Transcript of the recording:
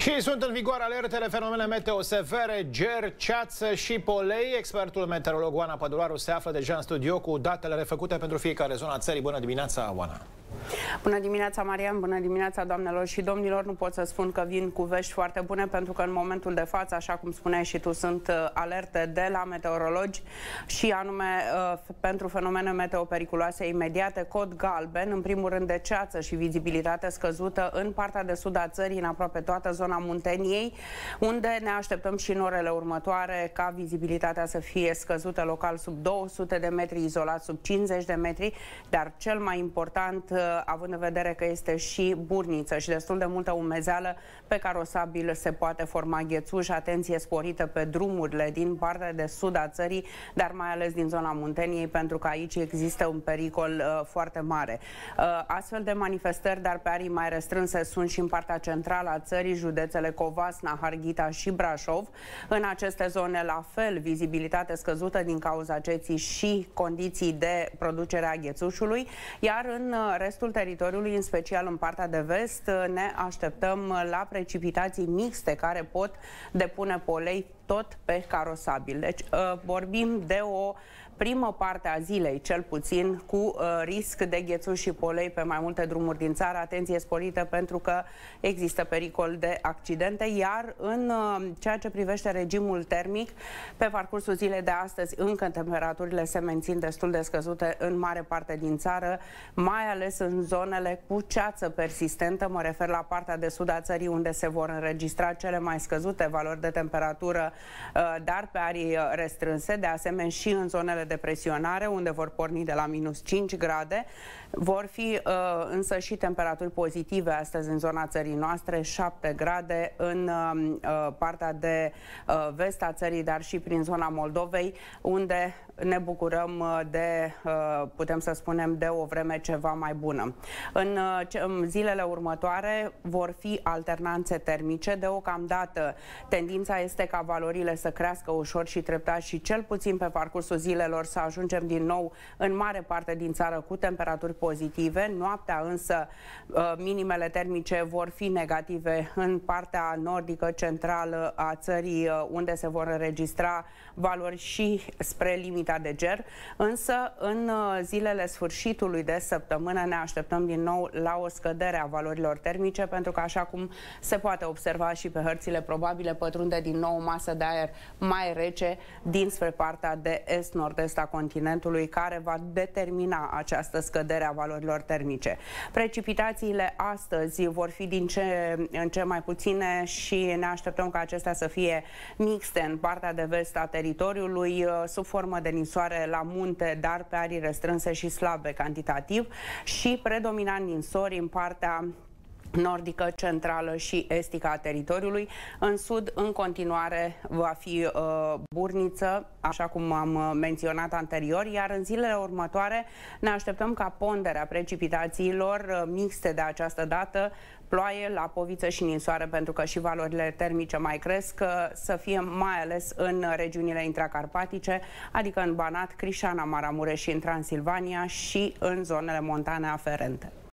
Și sunt în vigoare alertele fenomene meteo severe, ger, ceață și polei. Expertul meteorolog Oana Păduraru se află deja în studio cu datele refăcute pentru fiecare zonă a țării. Bună dimineața, Oana! Bună dimineața, Marian! Bună dimineața, doamnelor și domnilor! Nu pot să spun că vin cu vești foarte bune, pentru că în momentul de față, așa cum spuneai și tu, sunt alerte de la meteorologi și anume pentru fenomene meteo periculoase imediate, cod galben, în primul rând de ceață și vizibilitate scăzută în partea de sud a țării, în aproape toată zona Munteniei, unde ne așteptăm și în orele următoare ca vizibilitatea să fie scăzută local sub 200 de metri, izolat sub 50 de metri, dar cel mai important, având în vedere că este și burniță și destul de multă umezeală, pe carosabil se poate forma ghețuș, atenție sporită pe drumurile din partea de sud a țării, dar mai ales din zona Munteniei, pentru că aici există un pericol foarte mare. Astfel de manifestări, dar pe arii mai restrânse, sunt și în partea centrală a țării, județele Covasna, Harghita și Brașov. În aceste zone, la fel, vizibilitate scăzută din cauza ceții și condiții de producere a ghețușului, iar în restul teritoriului, în special în partea de vest, ne așteptăm la precipitații mixte care pot depune polei tot pe carosabil. Deci vorbim de o primă parte a zilei, cel puțin, cu risc de ghețuși și polei pe mai multe drumuri din țară. Atenție sporită, pentru că există pericol de accidente, iar în ceea ce privește regimul termic, pe parcursul zilei de astăzi încă temperaturile se mențin destul de scăzute în mare parte din țară, mai ales în zonele cu ceață persistentă. Mă refer la partea de sud a țării, unde se vor înregistra cele mai scăzute valori de temperatură, dar pe arii restrânse. De asemenea, și în zonele de presionare, unde vor porni de la minus 5 grade. Vor fi însă și temperaturi pozitive astăzi în zona țării noastre, 7 grade în partea de vest a țării, dar și prin zona Moldovei, unde ne bucurăm de, putem să spunem, de o vreme ceva mai bună. În zilele următoare vor fi alternanțe termice. Deocamdată tendința este ca valorile să crească ușor și treptat și cel puțin pe parcursul zilelor să ajungem din nou în mare parte din țară cu temperaturi pozitive. Noaptea însă minimele termice vor fi negative în partea nordică centrală a țării, unde se vor înregistra valori și spre limita de ger, însă în zilele sfârșitului de săptămână ne așteptăm din nou la o scădere a valorilor termice, pentru că, așa cum se poate observa și pe hărțile probabile, pătrunde din nou o masă de aer mai rece dinspre partea de est-nord-est a continentului, care va determina această scădere a valorilor termice. Precipitațiile astăzi vor fi din ce în ce mai puține și ne așteptăm ca acestea să fie mixte în partea de vest a teritoriului, sub formă de ninsoare la munte, dar pe arii restrânse și slabe cantitativ, și predominant ninsori în partea nordică, centrală și estică a teritoriului. În sud, în continuare, va fi burniță, așa cum am menționat anterior, iar în zilele următoare ne așteptăm ca ponderea precipitațiilor mixte de această dată, ploaie, lapoviță și ninsoare, pentru că și valorile termice mai cresc, să fie mai ales în regiunile intracarpatice, adică în Banat, Crișana, Maramureș și în Transilvania, și în zonele montane aferente.